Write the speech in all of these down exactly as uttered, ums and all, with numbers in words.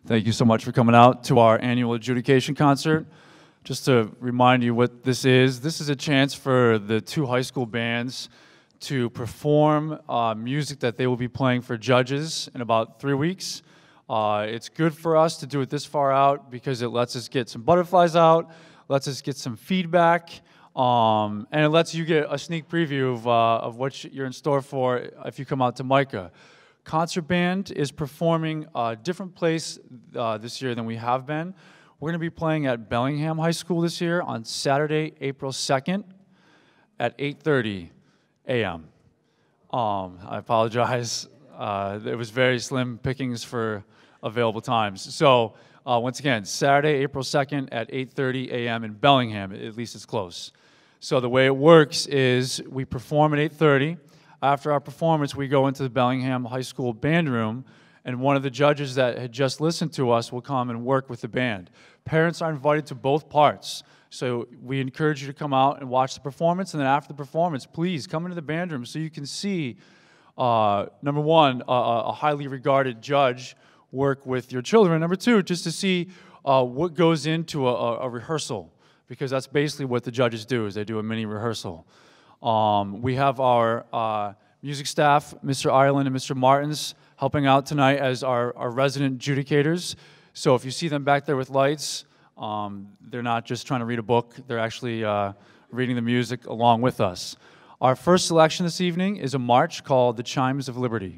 Thank you so much for coming out to our annual adjudication concert. Just to remind you what this is, this is a chance for the two high school bands to perform uh, music that they will be playing for judges in about three weeks. Uh, it's good for us to do it this far out because it lets us get some butterflies out, lets us get some feedback, um, and it lets you get a sneak preview of, uh, of what you're in store for if you come out to MICA. Concert Band is performing a different place uh, this year than we have been. We're going to be playing at Bellingham High School this year on Saturday, April second at eight thirty a m Um, I apologize. Uh, it was very slim pickings for available times. So uh, once again, Saturday, April second at eight thirty a m in Bellingham. At least it's close. So the way it works is we perform at eight thirty. After our performance, we go into the Bellingham High School band room, and one of the judges that had just listened to us will come and work with the band. Parents are invited to both parts, so we encourage you to come out and watch the performance, and then after the performance, please come into the band room so you can see, uh, number one, a, a highly regarded judge work with your children, number two, just to see uh, what goes into a, a rehearsal, because that's basically what the judges do, is they do a mini rehearsal. Um, we have our uh, music staff, Mister Ireland and Mister Martins, helping out tonight as our, our resident adjudicators. So if you see them back there with lights, um, they're not just trying to read a book, they're actually uh, reading the music along with us. Our first selection this evening is a march called The Chimes of Liberty.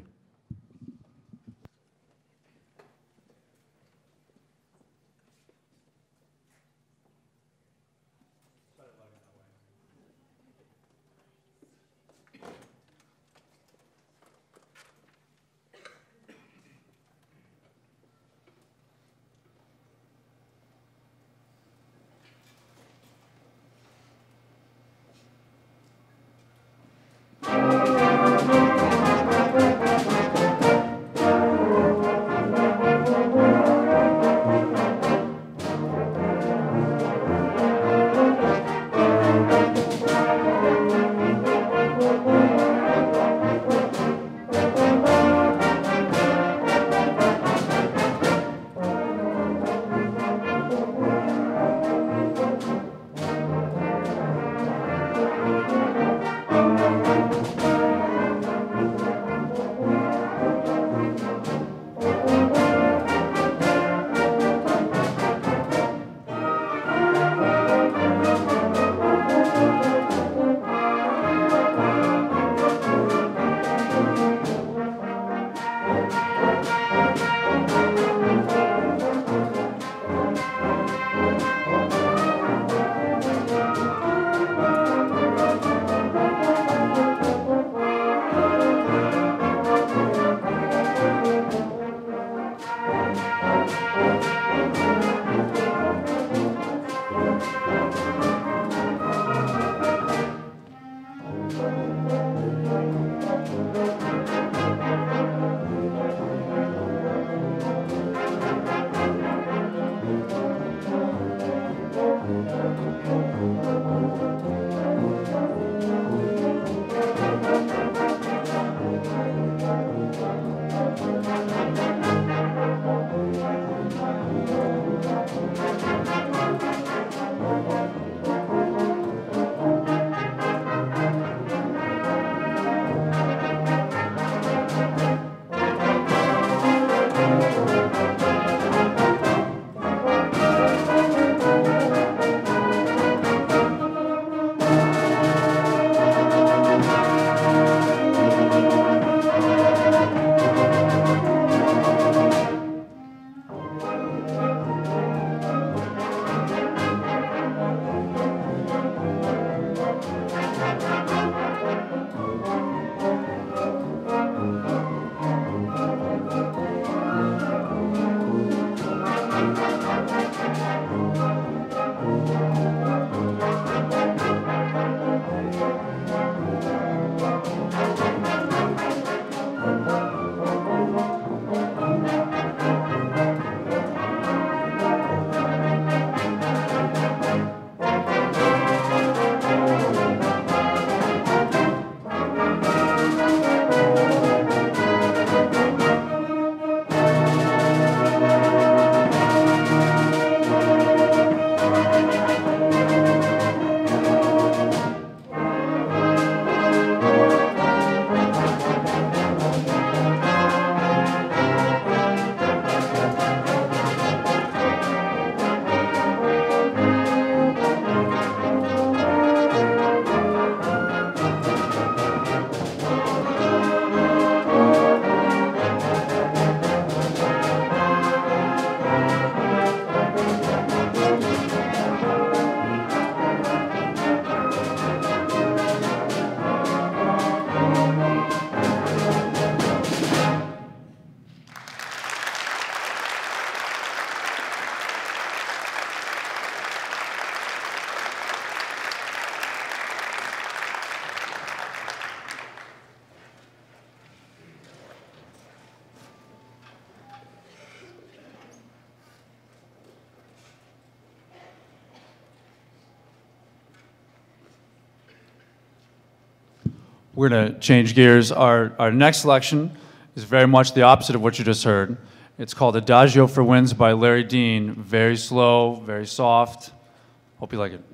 We're going to change gears. Our, our next selection is very much the opposite of what you just heard. It's called Adagio for Winds by Larry Dean. Very slow, very soft. Hope you like it.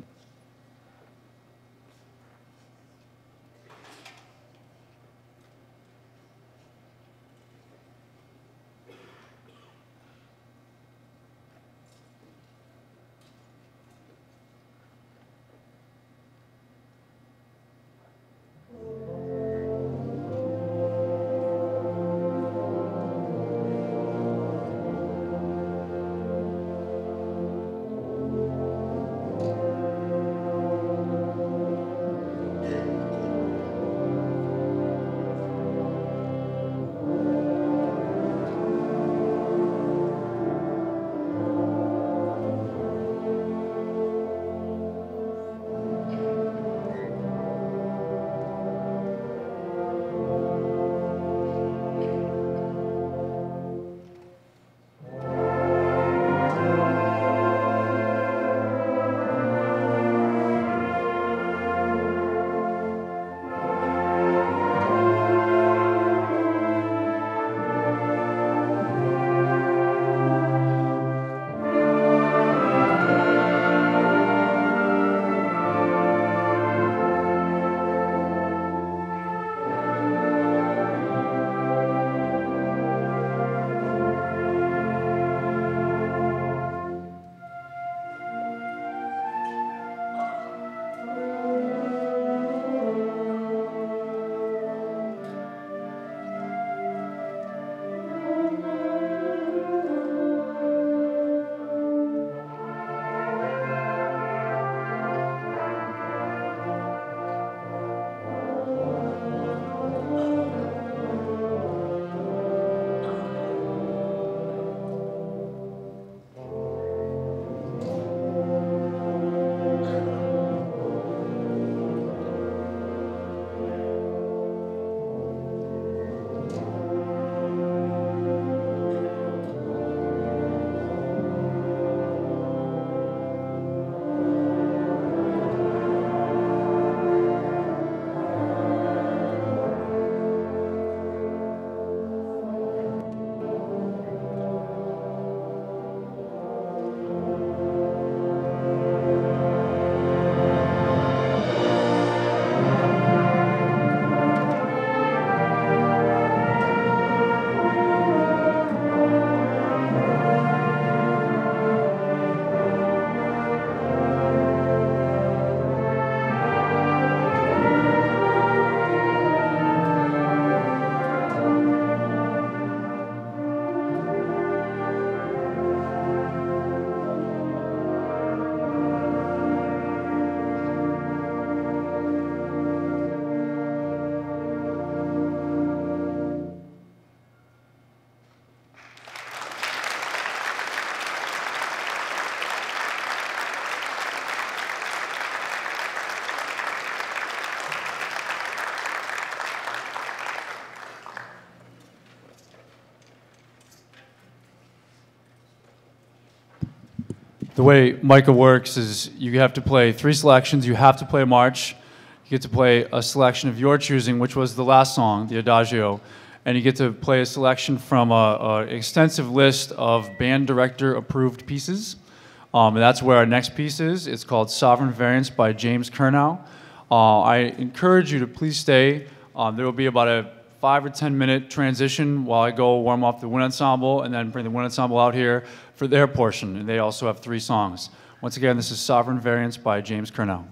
The way Micah works is you have to play three selections. You have to play a march. You get to play a selection of your choosing, which was the last song, the Adagio. And you get to play a selection from an extensive list of band director approved pieces. Um, and that's where our next piece is. It's called Sovereign Variants by James Kernow. Uh, I encourage you to please stay. Um, there will be about a five or ten minute transition while I go warm up the wind ensemble and then bring the wind ensemble out here for their portion. And they also have three songs. Once again, this is Sovereign Variants by James Kernow.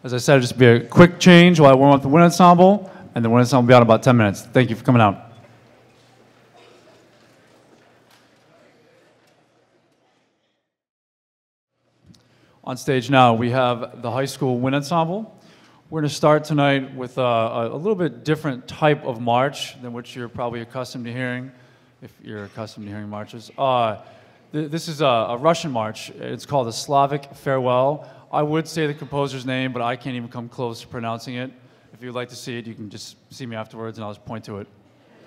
As I said, it'll just be a quick change while I warm up the wind ensemble, and the wind ensemble will be out in about ten minutes. Thank you for coming out. On stage now, we have the high school wind ensemble. We're going to start tonight with a, a, a little bit different type of march than what you're probably accustomed to hearing, if you're accustomed to hearing marches. Uh, th this is a, a Russian march. It's called the Slavic Farewell. I would say the composer's name, but I can't even come close to pronouncing it. If you'd like to see it, you can just see me afterwards, and I'll just point to it.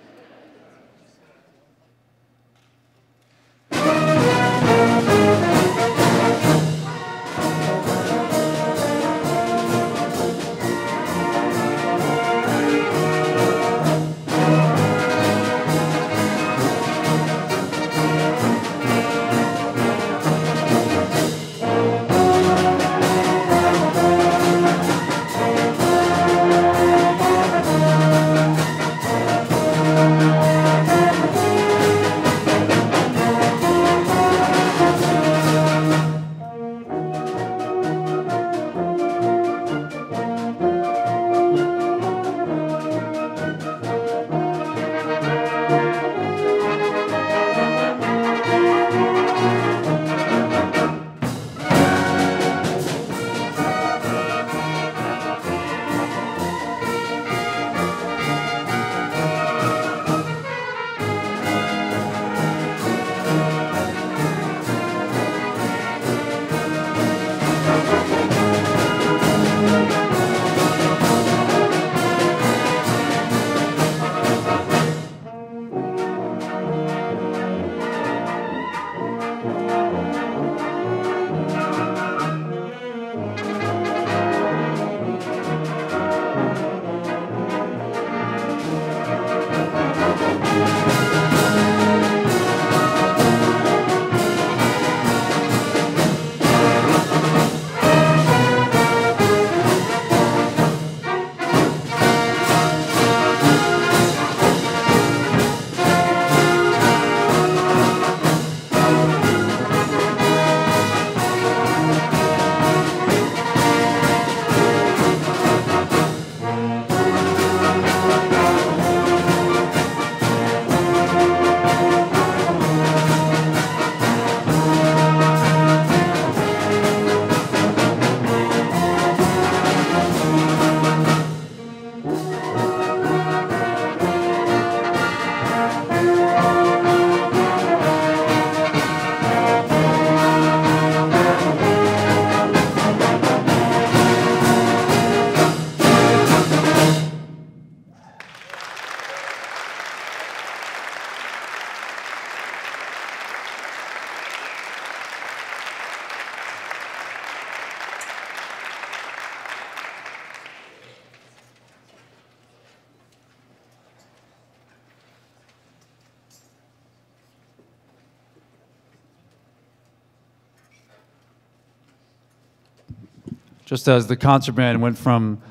Just as the concert band went from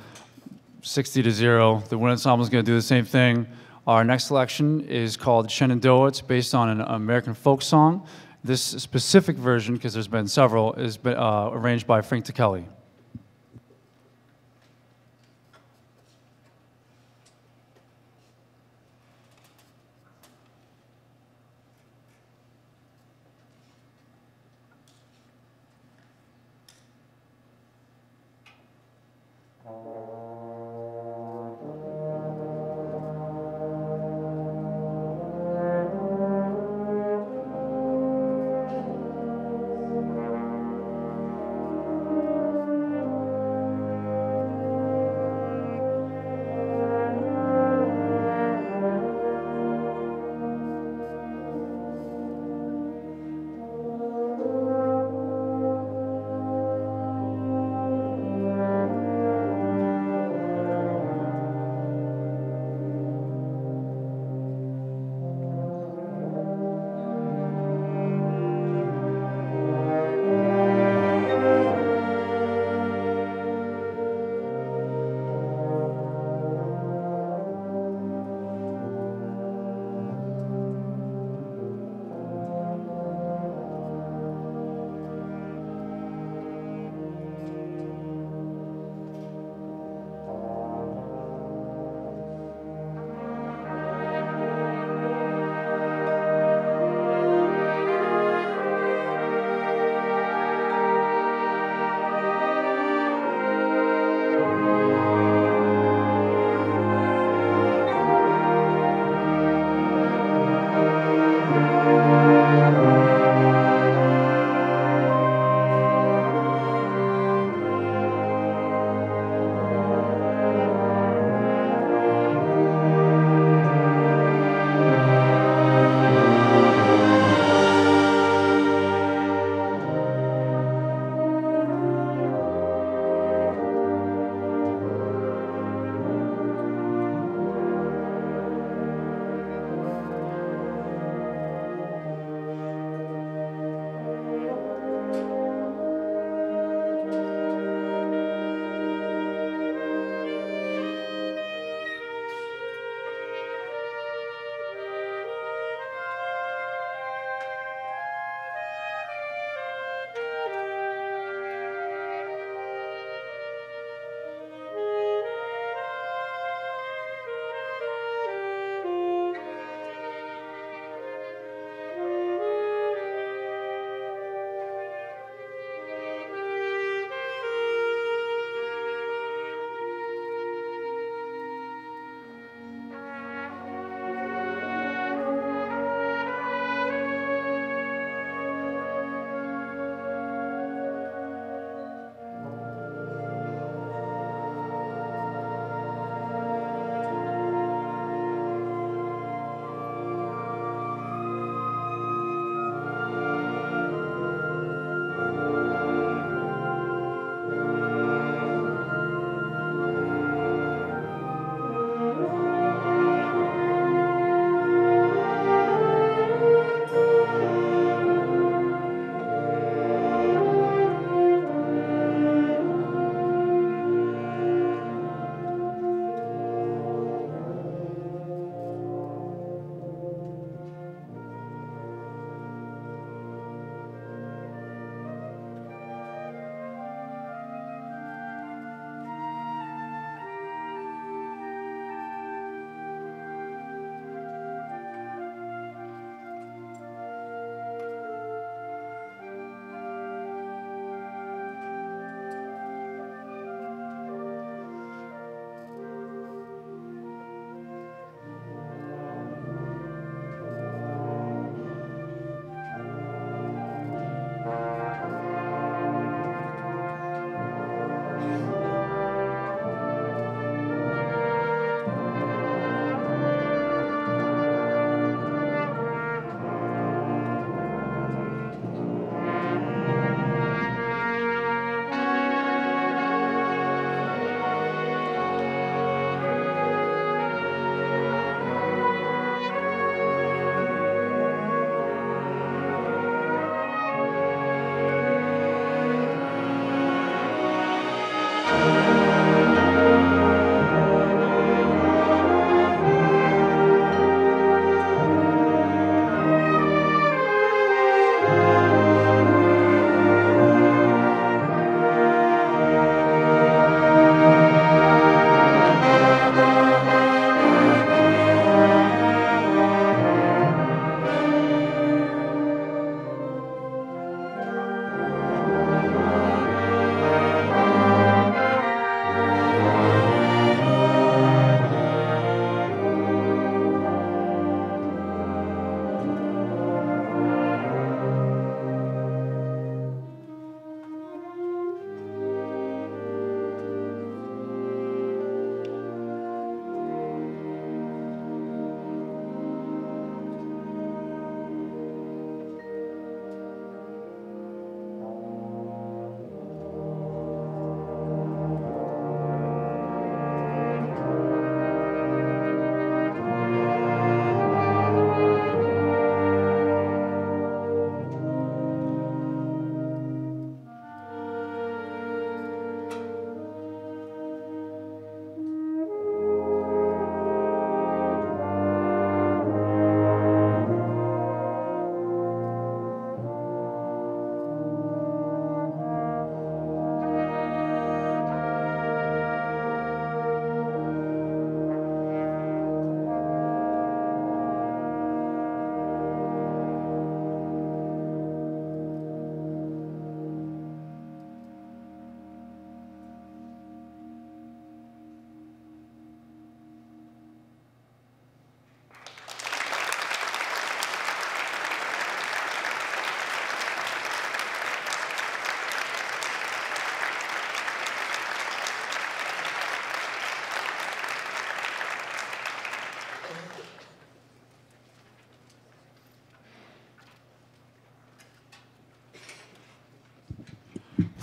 sixty to zero, the wind ensemble is going to do the same thing. Our next selection is called Shenandoah. It's based on an American folk song. This specific version, because there's been several, is uh, arranged by Frank Ticheli.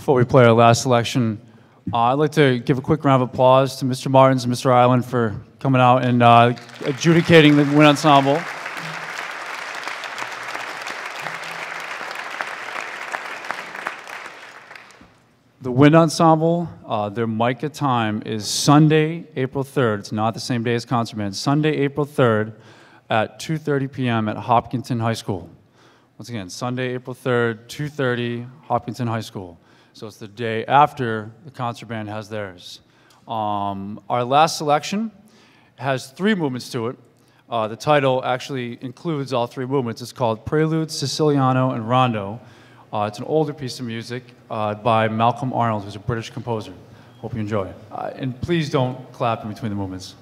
Before we play our last selection, uh, I'd like to give a quick round of applause to Mister Martins and Mister Island for coming out and uh, adjudicating the wind ensemble. The wind ensemble, uh, their mica time is Sunday, April third. It's not the same day as concert band. Sunday, April third at two thirty p m at Hopkinton High School. Once again, Sunday, April third, two thirty, Hopkinton High School. So it's the day after the concert band has theirs. Um, our last selection has three movements to it. Uh, the title actually includes all three movements. It's called Prelude, Siciliano, and Rondo. Uh, it's an older piece of music uh, by Malcolm Arnold, who's a British composer. Hope you enjoy it. Uh, and please don't clap in between the movements.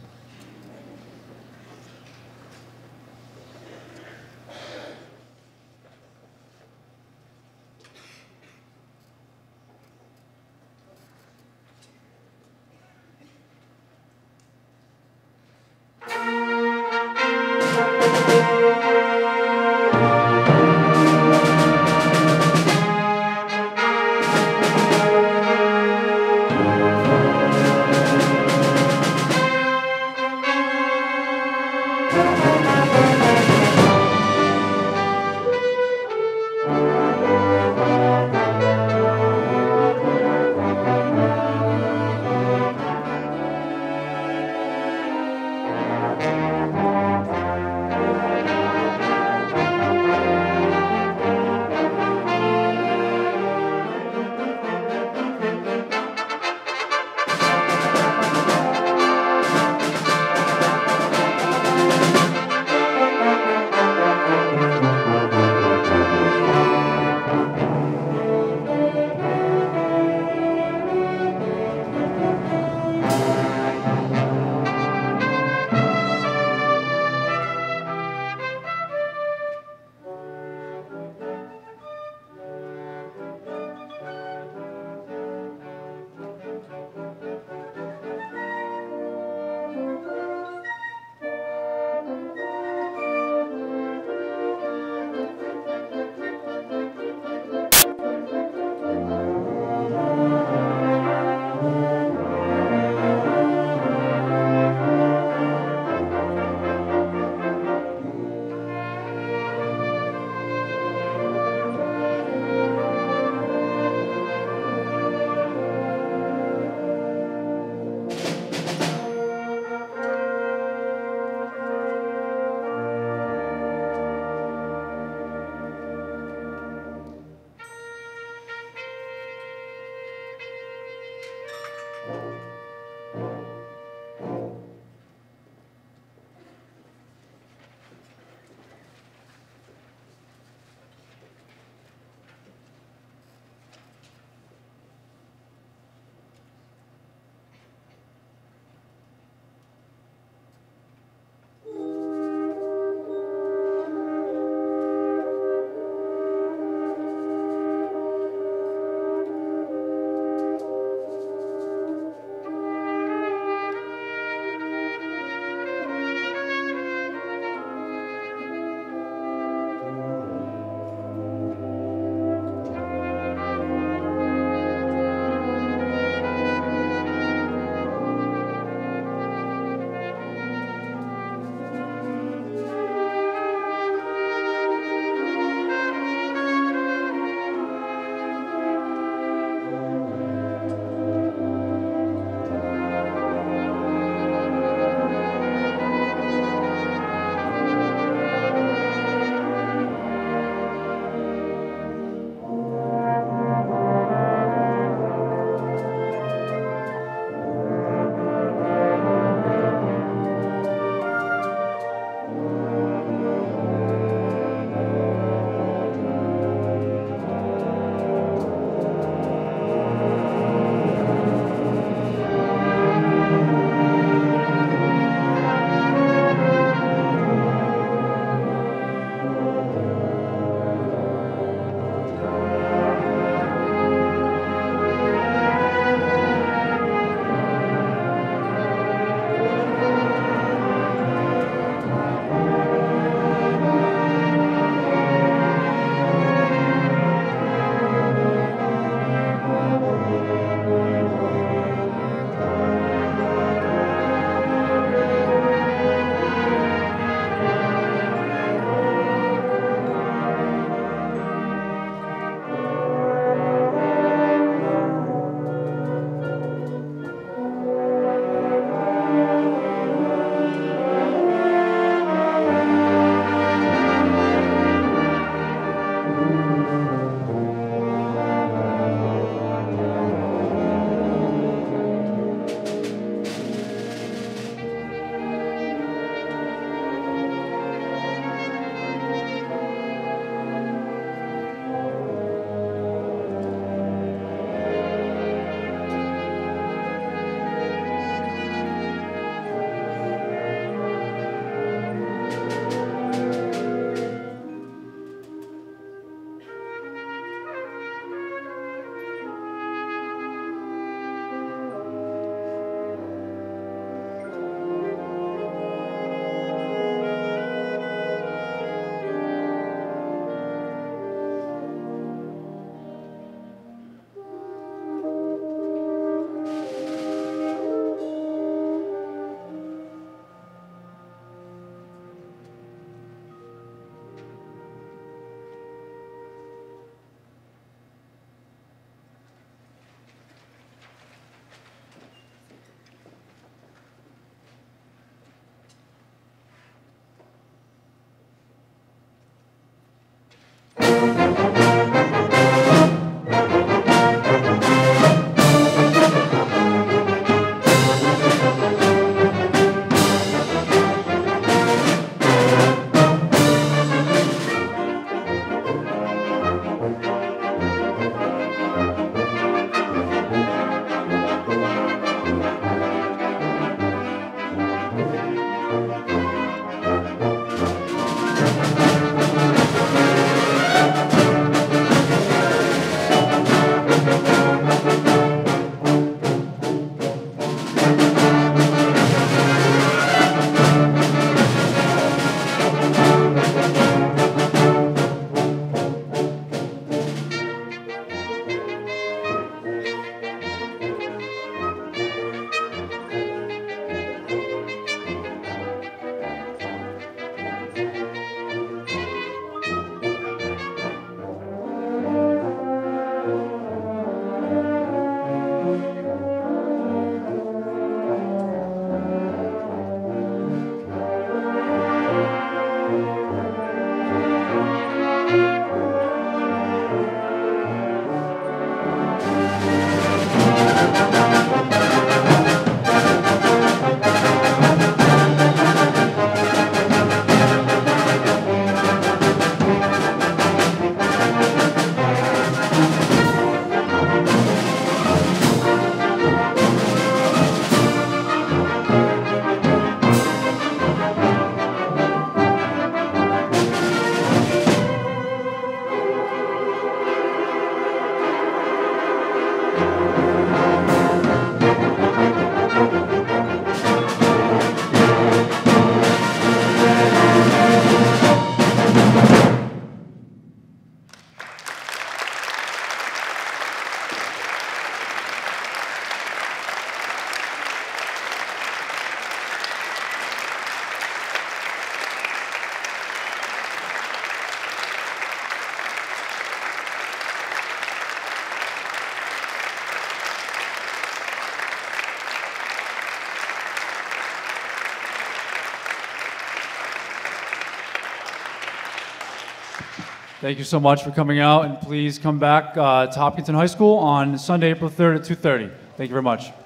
Thank you so much for coming out, and please come back uh, to Hopkinton High School on Sunday, April third at two thirty. Thank you very much.